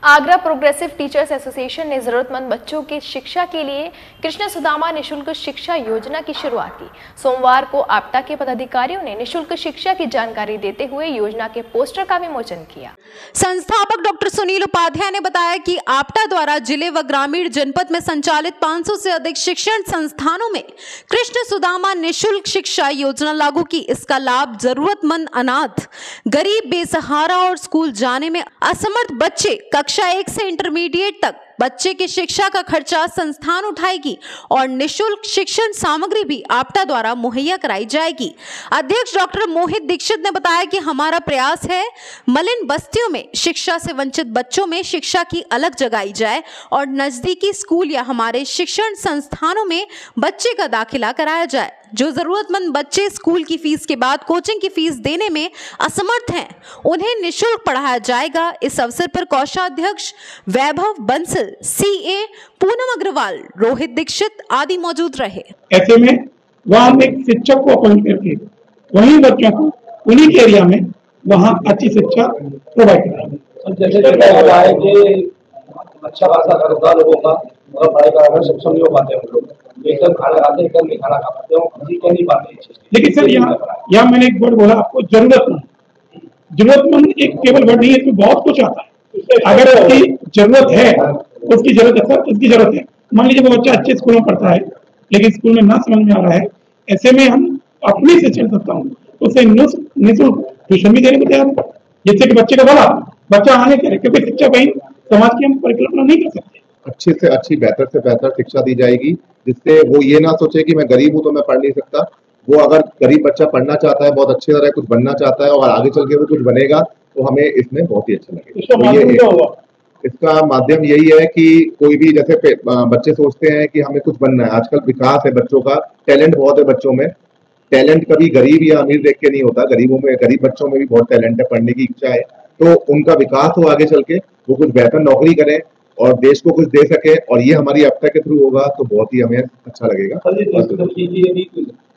Agra progressive teachers association ने जरूरतमंद बच्चों की शिक्षा के लिए कृष्ण सुदामा निशुल्क शिक्षा योजना की शुरुआत की। सोमवार को आपटा के पदाधिकारियों ने निशुल्क शिक्षा की जानकारी देते हुए योजना के पोस्टर का विमोचन किया। संस्थापक डॉक्टर सुनील उपाध्याय ने बताया कि आपटा द्वारा जिले व ग्रामीण जनपद में संचालित 500 से अधिक शिक्षण संस्थानों में कृष्ण सुदामा निशुल्क शिक्षा योजना लागू की। इसका लाभ जरूरतमंद अनाथ, गरीब, बेसहारा और स्कूल जाने में असमर्थ बच्चे कक्षा 1 से इंटरमीडिएट तक बच्चे की शिक्षा का खर्चा संस्थान उठाएगी और निशुल्क शिक्षण सामग्री भी आपटा द्वारा मुहैया कराई जाएगी। अध्यक्ष डॉक्टर मोहित दीक्षित ने बताया कि हमारा प्रयास है मलिन बस्तियों में शिक्षा से वंचित बच्चों में शिक्षा की अलग जगाई जाए और नजदीकी स्कूल या हमारे शिक्षण संस्थानों में बच्चे का दाखिला कराया जाए। जो जरूरतमंद बच्चे स्कूल की फीस के बाद कोचिंग की फीस देने में असमर्थ हैं, उन्हें निशुल्क पढ़ाया जाएगा। इस अवसर पर कोषाध्यक्ष वैभव बंसल, सीए पूनम अग्रवाल, रोहित दीक्षित आदि मौजूद रहे। ऐसे में वहाँ हम एक शिक्षक को अपॉइंट करके वहीं बच्चों को उन्हीं के एरिया में वहाँ अच्छी शिक्षा प्रोवाइड कराएंगे। जैसे देखा है कि अच्छा खासा कर्जदार लोगों का और पढ़ाई का सक्षम नहीं हो पाते, हम लोग एकदम खाना खाते हैं, एकदम नहीं खाना खा पाते हो, नहीं पाते। लेकिन सर यहाँ मैंने एक वर्ड बोला आपको, जरूरतमंद एक केवल वर्ड नहीं है, इसमें बहुत कुछ आता है। अगर उसकी जरूरत है, उसकी जरूरत है सर, उसकी जरूरत है। मान लीजिए वो बच्चा अच्छे स्कूल में पढ़ता है लेकिन स्कूल में ना समझ में आ रहा है, ऐसे में हम अपनी शिक्षण सकता हूँ उसे निःशुल्क ट्यूशन भी देने को तैयार है, जिससे कि बच्चे का भला बच्चा आने करे, क्योंकि शिक्षा कहीं समाज की हम परिकल्पना नहीं कर सकते। अच्छी से अच्छी, बेहतर से बेहतर शिक्षा दी जाएगी, जिससे वो ये ना सोचे कि मैं गरीब हूँ तो मैं पढ़ नहीं सकता। वो अगर गरीब बच्चा पढ़ना चाहता है, बहुत अच्छी तरह कुछ बनना चाहता है और आगे चल के वो कुछ बनेगा, तो हमें इसमें बहुत ही अच्छा लगेगा। इसका माध्यम यही है कि कोई भी, जैसे बच्चे सोचते हैं कि हमें कुछ बनना है, आजकल विकास है बच्चों का, टैलेंट बहुत है बच्चों में। टैलेंट कभी गरीब या अमीर देख के नहीं होता, गरीब बच्चों में भी बहुत टैलेंट है, पढ़ने की इच्छा है, तो उनका विकास हो आगे चल के, वो कुछ बेहतर नौकरी करें और देश को कुछ दे सके, और ये हमारी आपटा के थ्रू होगा तो बहुत ही हमें अच्छा लगेगा।